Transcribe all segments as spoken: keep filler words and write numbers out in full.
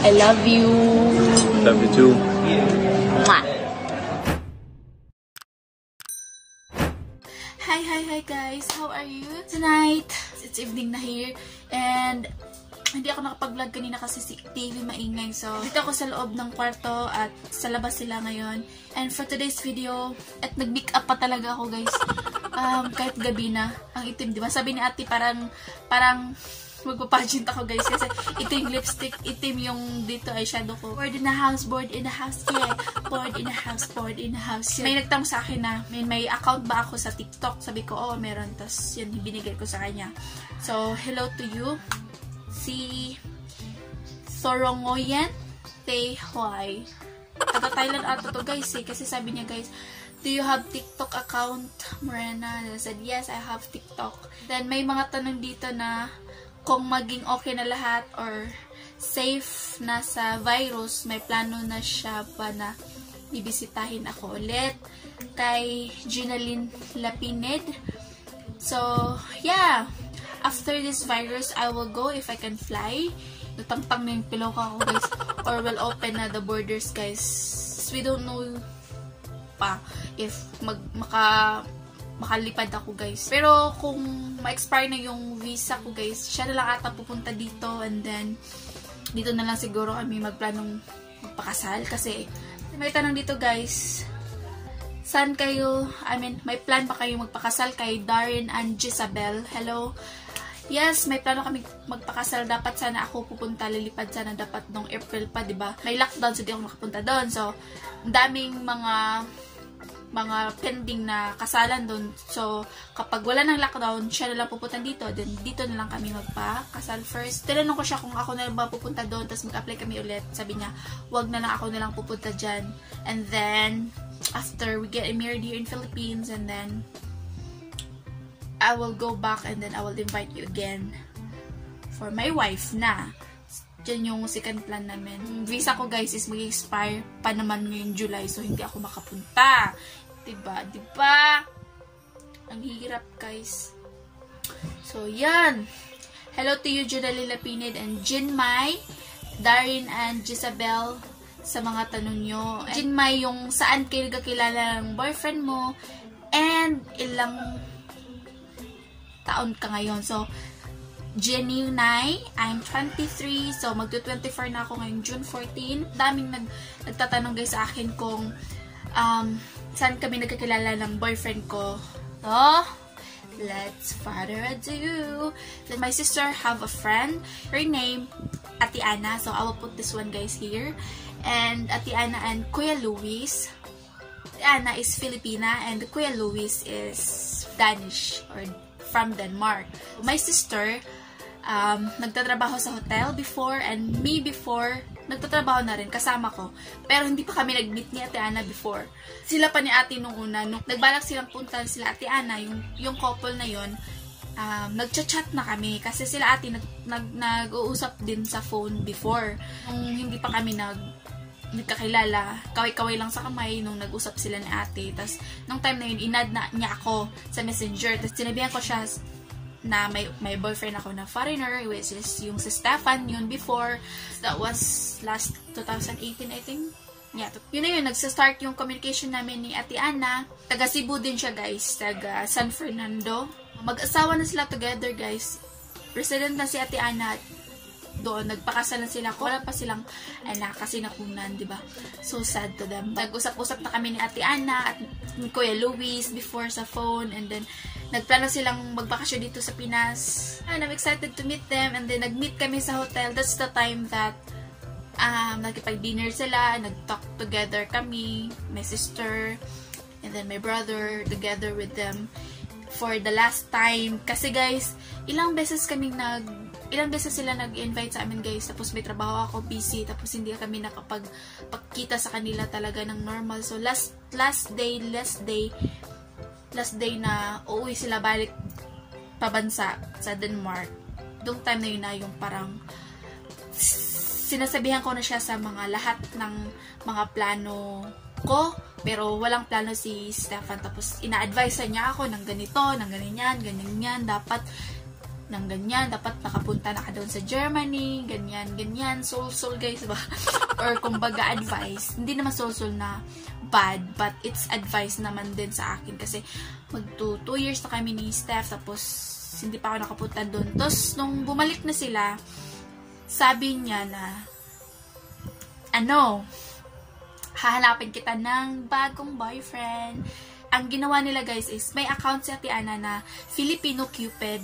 I love you. Love you too. Mwah. Hi, hi, hi guys. How are you tonight? It's evening na here. And hindi ako nakapag-vlog kanina kasi si T V maingay. So, dito ako sa loob ng kwarto at sa labas sila ngayon. And for today's video, at nag-make up pa talaga ako guys. Um, kahit gabi na. Ang itim, diba? Sabi ni ate parang, parang magpapageant ako guys kasi itim lipstick, itim yung dito eyeshadow ko. Bored in the house, bored in the house, yeah. Bored in the house, bored in the house. Yeah. May nagtanong sa akin na, may, may account ba ako sa TikTok? Sabi ko, oh, meron. Tapos yun, binigay ko sa kanya. So, hello to you. Si Sorongoyen Tay Hoy. Taga Thailand ato to guys eh. Kasi sabi niya guys, do you have TikTok account, Morena? I said, yes, I have TikTok. Then may mga tanong dito na kung maging okay na lahat or safe na sa virus, may plano na siya ba na bibisitahin ako ulit kay Ginaline Lapined. So, yeah. After this virus, I will go if I can fly. Natangtang na yung pillow ko ako, guys. Or will open na the borders, guys. We don't know pa if mag, maka, makalipad ako, guys. Pero kung ma-expire na yung visa ko, guys, siya na lang ata pupunta dito. And then, dito na lang siguro kami magplanong magpakasal. Kasi, may tanong dito, guys. Saan kayo, I mean, may plan pa kayo magpakasal kay Darren and Jezabel? Hello? Yes, may plano kami magpakasal. Dapat sana ako pupunta, lilipad sana dapat nung April pa, diba? May lockdown, so di ako nakapunta doon. So, daming mga mga pending na kasalan doon. So, kapag wala ng lockdown, siya na lang pupunta dito. Then, dito na lang kami magpakasal first. Tinanong ko siya kung ako na lang ba pupunta doon, tapos mag-apply kami ulit. Sabi niya, wag na lang, ako na lang pupunta dyan. And then, after we get married here in Philippines, and then I will go back and then I will invite you again for my wife na. Diyan yung second plan namin. Visa ko guys is mag-expire pa naman ngayong July, so hindi ako makapunta. Diba? Diba? Ang hirap guys. So yan. Hello to you, Junali Lapinid and Jinmay, Darin and Jezabel. Sa mga tanong nyo. Jinmay, yung saan kayo nagkakilala ng boyfriend mo and ilang taon ka ngayon. So, Jenny Nay, I'm twenty-three. So, magto-twenty-four na ako ngayong June fourteen. Daming nag, nagtatanong guys sa akin kung um, saan kami nagkakilala ng boyfriend ko. So, let's further ado. Then, my sister have a friend. Her name, Ate Ana. So, I will put this one guys here. And Ate Ana and Kuya Luis. Ate Ana is Filipina and Kuya Luis is Danish or from Denmark. My sister, um, nagtatrabaho sa hotel before and me before, nagtatrabaho na rin, kasama ko. Pero hindi pa kami nag-meet ni Ate Ana before. Sila pa ni Ate nung una, nung nagbalak silang punta sila Ate Ana, yung, yung couple na yon, um, nagchat-chat na kami kasi sila Ate nag, nag, nag-uusap din sa phone before. Nung hindi pa kami nag nagkakilala, kaway-kaway lang sa kamay nung nag-usap sila ni Ate. Tapos, nung time na yun, inad na niya ako sa messenger. Tapos, sinabihan ko siya na may, may boyfriend ako na foreigner, which is yung si Stefan, yun before. That was last twenty eighteen, I think. Yeah, yun na yun, nagsa-start yung communication namin ni Ate Ana. Taga Cebu din siya, guys. Taga San Fernando. Mag-asawa na sila together, guys. Resident na si Ate Ana doon, nagpakasal na sila. Wala pa silang anak kasi nakunan, diba? So sad to them. Nag-usap-usap na kami ni Ate Ana at ni Kuya Luis before sa phone, and then nagplano silang magbakasyon dito sa Pinas. And I'm excited to meet them, and then nag-meet kami sa hotel. That's the time that um, nagkipag-dinner sila, nag-talk together kami, my sister, and then my brother, together with them for the last time. Kasi guys, ilang beses kaming nag ilang beses sila nag-invite sa amin guys, tapos may trabaho ako, busy, tapos hindi kami nakapagpakita sa kanila talaga ng normal. So last last day, last day last day na uuwi sila balik pabansa sa Denmark. Doong time na yun na yung parang sinasabihan ko na siya sa mga lahat ng mga plano ko, pero walang plano si Stefan. Tapos ina-advise niya ako ng ganito, ng ganyan, ganyan yan, dapat ng ganyan, dapat nakapunta na ka doon sa Germany, ganyan, ganyan, soul-soul guys, ba? Or kumbaga advice, hindi naman soul-soul na bad, but it's advice naman din sa akin kasi mag two, two years na kami ni Steph, tapos hindi pa ako nakapunta doon. Tapos nung bumalik na sila, sabi niya na ano, hahanapin kita ng bagong boyfriend. Ang ginawa nila guys is, may account si Ate Ana na Filipino Cupid.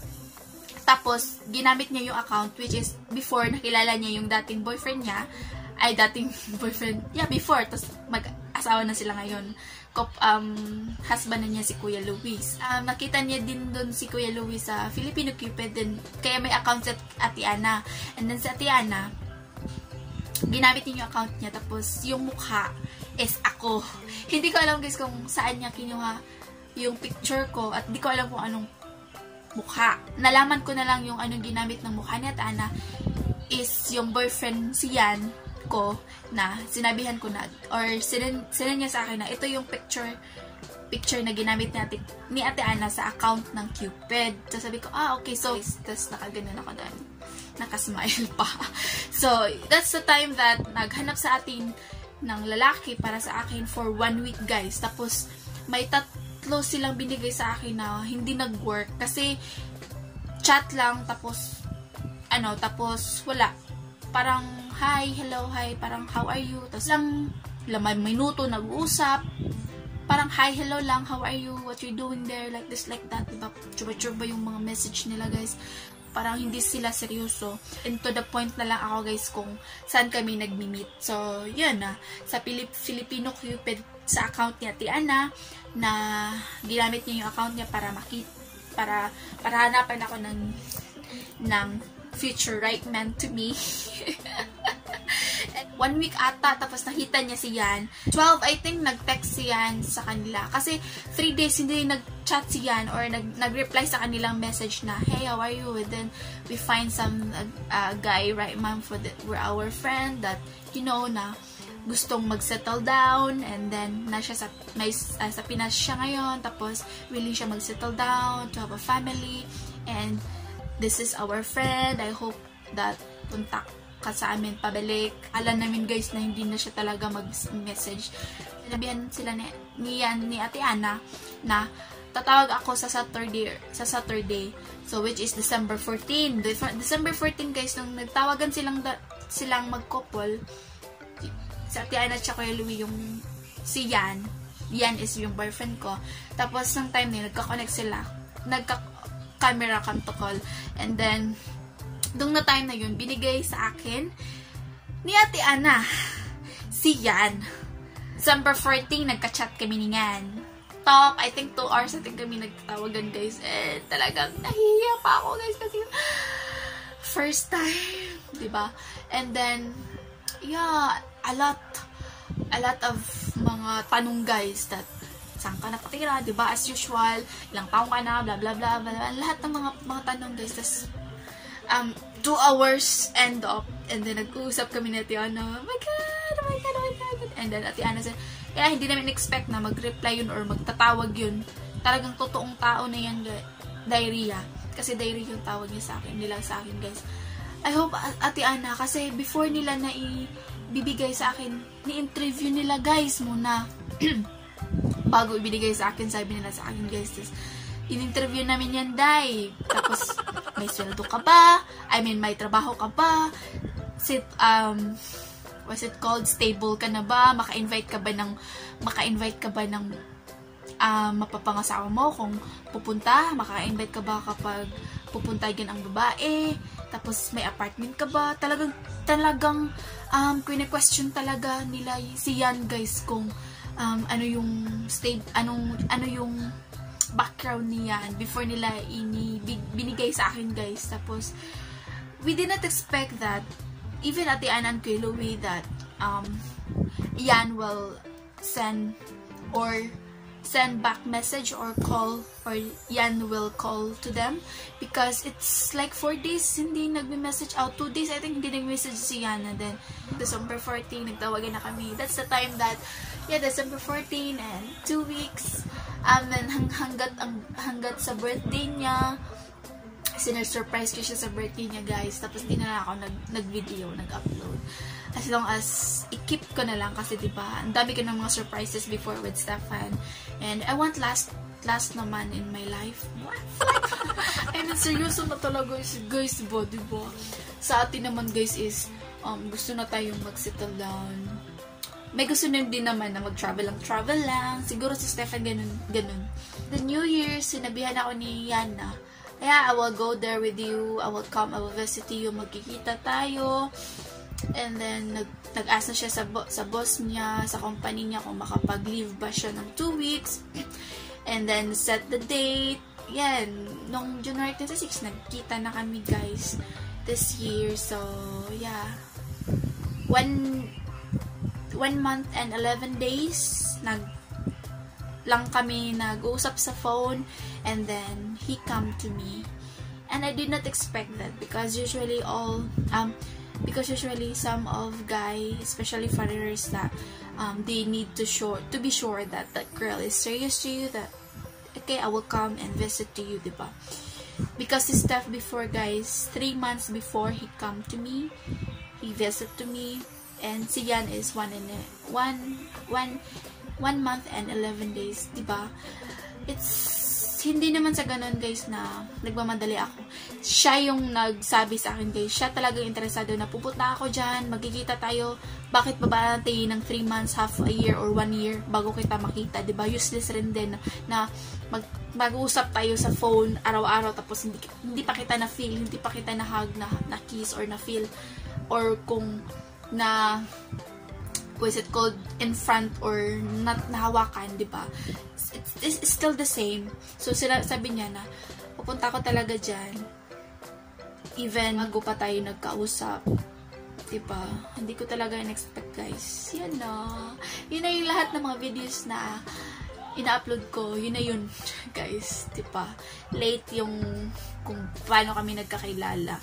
Tapos, ginamit niya yung account, which is, before, nakilala niya yung dating boyfriend niya, ay dating boyfriend, yeah, before, tapos mag-asawa na sila ngayon. Kop, um, husband na niya si Kuya Luis. Um, nakita niya din doon si Kuya Luis sa Filipino Cupid, din, kaya may account sa Ate Ana. And then sa Ate Ana, ginamit niya yung account niya, tapos yung mukha is ako. Hindi ko alam guys kung saan niya kinuha yung picture ko, at hindi ko alam kung anong mukha. Nalaman ko na lang yung anong ginamit ng mukha ni Ate Ana is yung boyfriend si Yan ko, na sinabihan ko na, or sinan, sinan niya sa akin na ito yung picture picture na ginamit ni Ate, ni Ate Ana sa account ng Cupid. So sabi ko, ah okay, so tapos nakaganon ako doon, nakasmile pa. So that's the time that naghanap sa atin ng lalaki para sa akin for one week guys. Tapos may tatlo silang binigay sa akin na hindi nag-work kasi chat lang, tapos ano, tapos wala, parang hi, hello, hi, parang how are you, tapos lang lamay minuto nag-uusap, parang hi, hello lang, how are you, what you doing there, like this, like that, diba, chuba-chuba yung mga message nila guys, parang hindi sila seryoso. And to the point na lang ako guys kung saan kami nagmi-meet. So yun na, sa Pilip Filipino Cupid, sa account ni Ate Ana, na ginamit niya yung account niya para makita, para, para hanapan ako ng ng future right man to me. One week ata, tapos nakita niya si Yan. twelve, I think, nag-text si Yan sa kanila. Kasi three days hindi nag-chat si Yan or nag-reply sa kanilang message na, hey, how are you? And then, we find some uh, uh, guy, right, ma'am, for the, we're our friend that, you know, na gustong mag-settle down, and then nasa sa may uh, sa Pinas siya ngayon, tapos willing siya mag-settle down to have a family, and this is our friend. I hope that punta ka sa amin pabalik. Alam namin guys na hindi na siya talaga mag-message. Sinabihan sila ni, ni, ni Ate Ana na tatawag ako sa Saturday, sa Saturday. So which is December fourteen. December fourteen guys, nung nagtawagan silang silang mag-couple, si Ate Ana at Kuya Louie, yung si Yan. Yan is yung boyfriend ko. Tapos, ng time na nagka-connect sila. Nagka-camera cam to call. And then, dung na time na yun, binigay sa akin ni Ate Ana si Yan. December fourteen, nagka-chat kami ni Yan. Talk, I think two hours I think kami nagtatawagan guys. And talagang nahihiya pa ako guys kasi first time. Diba? And then, yeah, a lot, a lot of mga tanong guys that saan ka nakatira, diba? As usual, ilang taong ka na, blah, blah, blah, blah. Lahat ng mga, mga tanong guys. Tapos, um, two hours end up, and then nag-uusap kami na Ate Ana, oh my God, oh my God, oh my God. And then Ate Ana said, kaya hindi namin expect na mag-reply yun or magtatawag yun. Talagang totoong tao na yan, diarrhea. Kasi diarrhea yung tawag niya sa akin, nila sa akin guys. I hope, Ate Ana, kasi before nila na ibibigay sa akin, ni-interview nila guys muna. Bago ibigay sa akin, sabi nila sa akin guys. Tapos, in-interview namin yan, Day. Tapos, may sweldo ka ba? I mean, may trabaho ka ba? Sit, um, what's it called? Stable ka na ba? Maka-invite ka ba ng, maka-invite ka ba ng, um, mapapangasawa mo kung pupunta? Maka-invite ka ba kapag pupunta yan ang babae? Tapos, may apartment ka ba? Talagang, talagang, um, kine-question talaga nila si Yan, guys, kung, um, ano yung, state, anong, ano yung, background niya before nila ini binigay sa akin guys. Tapos we did not expect that even Ate Ana and Kuya Louie that um Yan will send or send back message or call, or Yan will call to them because it's like four days hindi nagme-message out. Two days I think hindi nag-message si Yan, and then December fourteen nagtawagan na kami. That's the time that yeah, December fourteen, and two weeks um, and hang hanggat, ang, hanggat sa birthday niya, Sinurprise ko siya sa birthday niya, guys. Tapos di na ako nag, nag-video, nag-upload. As long as i-keep ko na lang kasi diba, ang dami ko ng mga surprises before with Stefan. And I want last last naman in my life. What? I mean, seryoso na talaga guys, guys ba, diba? Sa atin naman guys is, um, gusto na tayong mag-settle down. May gusto na din naman na mag-travel lang, travel lang. Siguro si Stefan ganun, ganun. The New Year, sinabihan ako ni Yana, yeah, I will go there with you, I will come, I will visit you, magkikita tayo. And then, nag, nag-asa siya sa, bo sa boss niya, sa company niya, kung makapag-leave ba siya ng two weeks. And then, set the date. Yan. Nung January twenty-sixth, nagkita na kami, guys, this year. So, yeah. One, one month and eleven days, nag, lang kami nag-uusap sa phone. And then, he come to me. And I did not expect that because usually all, um, because usually some of guys, especially foreigners, that um, they need to show to be sure that that girl is serious to you, that okay, I will come and visit to you, diba? Because his stuff before, guys, three months before he come to me, he visit to me, and si Yan is one and one one one month and eleven days, diba? It's hindi naman sa ganun, guys, na nagmamadali ako. Siya yung nagsabi sa akin, guys. Siya talagang interesado na pupunta ako dyan, magkikita tayo. Bakit babaantayin ng three months, half a year, or one year bago kita makita, diba? Useless rin din na mag, mag-usap tayo sa phone araw-araw tapos hindi, hindi pa kita na-feel, hindi pa kita na-hug, na, na-kiss, or na-feel, or kung na what is it called, in front or not nahawakan, diba? It's, it's still the same. So, sila, sabi niya na, pupunta ko talaga dyan. Even, bago pa tayo nagkausap. Diba? Hindi ko talaga in-expect, guys. Yan na. Yun na yung lahat ng mga videos na ina-upload ko. Yun na yun, guys. Diba? Late yung kung paano kami nagkakilala.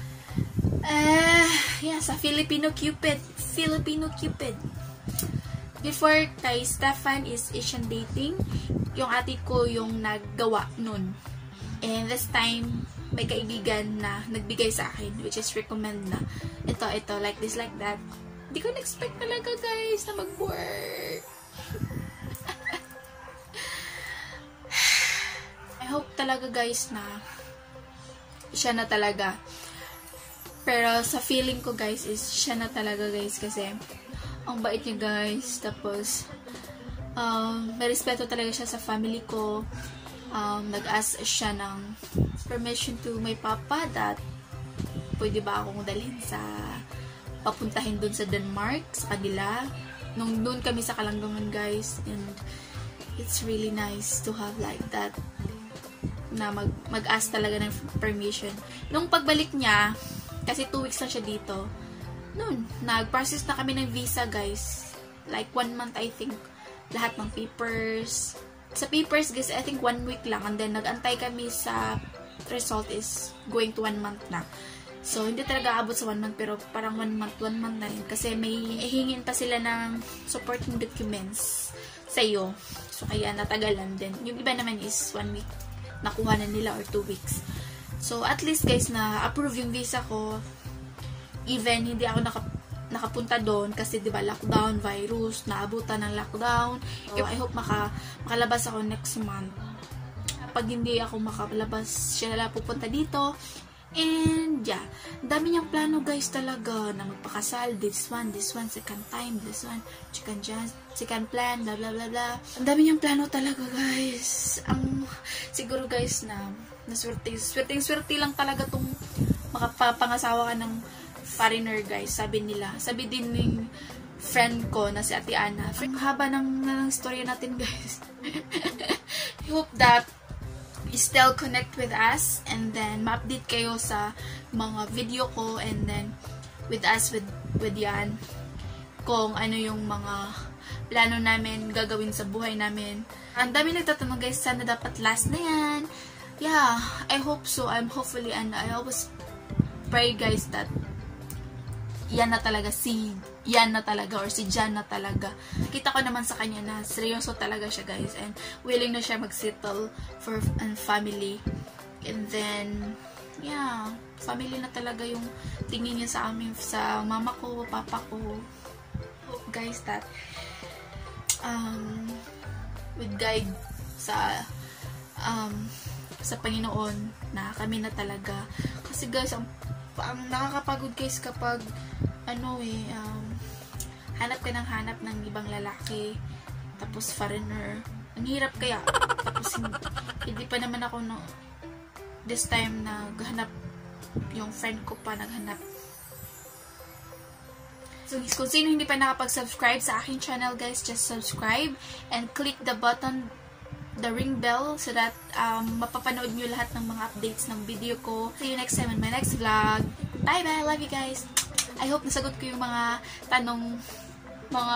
Uh, yeah, sa Filipino Cupid. Filipino Cupid. Before kay Stefan is Asian dating, yung ate ko yung naggawa nun. And this time, may kaibigan na nagbigay sa akin, which is recommend na, ito, ito, like this, like that. Hindi ko na-expect talaga, guys, na mag-work. I hope talaga, guys, na siya na talaga. Pero sa feeling ko, guys, is siya na talaga, guys, kasi ang bait niya, guys. Tapos, um, may respeto talaga siya sa family ko. Um, nag-ask siya ng permission to my papa that pwede ba akong dalhin sa papuntahin dun sa Denmark, sa kanila. Nung doon kami sa Kalanggangan, guys. And it's really nice to have like that na mag, mag-ask talaga ng permission. Nung pagbalik niya, kasi two weeks lang siya dito, noon, nag-process na kami ng visa, guys. Like, one month, I think, lahat ng papers. Sa papers, guys, I think one week lang. And then, nag-antay kami sa result is going to one month na. So, hindi talaga abot sa one month, pero parang one month, one month na rin. Kasi may hihingin pa sila ng supporting documents sa'yo. So, kaya natagalan din. Yung iba naman is one week. Nakuha na nila or two weeks. So, at least, guys, na-approve yung visa ko. Even hindi ako naka, nakapunta doon kasi diba lockdown, virus, naabutan ng lockdown. So, I hope maka, makalabas ako next month. Pag hindi ako makalabas, siya na lang pupunta dito. And yeah, dami niyang plano, guys, talaga na magpakasal. This one, this one, second time, this one, chicken jazz, second plan, blah blah blah blah. Ang dami niyang plano talaga, guys. Ang siguro, guys, na naswerte, swerte, swerte lang talaga tong makapangasawa ka ng foreigner, guys. Sabi nila, sabi din ng friend ko na si Ate Ana. Ang haba ng, ng story natin, guys. I hope that you still connect with us and then ma-update kayo sa mga video ko and then with us, with, with Yan, kung ano yung mga plano namin gagawin sa buhay namin. Ang dami nagtatanong, guys, sana dapat last na yan. Yeah, I hope so. I'm hopefully, and I always pray, guys, that yan na talaga, si yan na talaga, or si Jan na talaga. Kita ko naman sa kanya na seryoso talaga siya, guys, and willing na siya mag-settle for and family. And then, yeah, family na talaga yung tingin niya sa amin, sa mama ko, papa ko. Hope guys that um, with guide sa um, sa Panginoon na kami na talaga. Kasi guys, ang, ang nakakapagod guys kapag ano eh, um, hanap ka ng hanap ng ibang lalaki, tapos foreigner. Ang hirap kaya. Tapos hindi, hindi pa naman ako no, this time naghanap, yung friend ko pa naghanap. So kung sino hindi pa nakapag-subscribe sa aking channel guys, just subscribe and click the button, the ring bell, so that um, mapapanood nyo lahat ng mga updates ng video ko. See you next time in my next vlog. Bye bye! Love you guys! I hope nasagot ko yung mga tanong, mga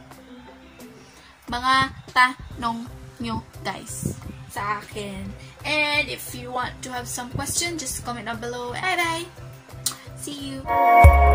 mga tanong nyo guys sa akin. And if you want to have some question, just comment down below. Bye bye! See you!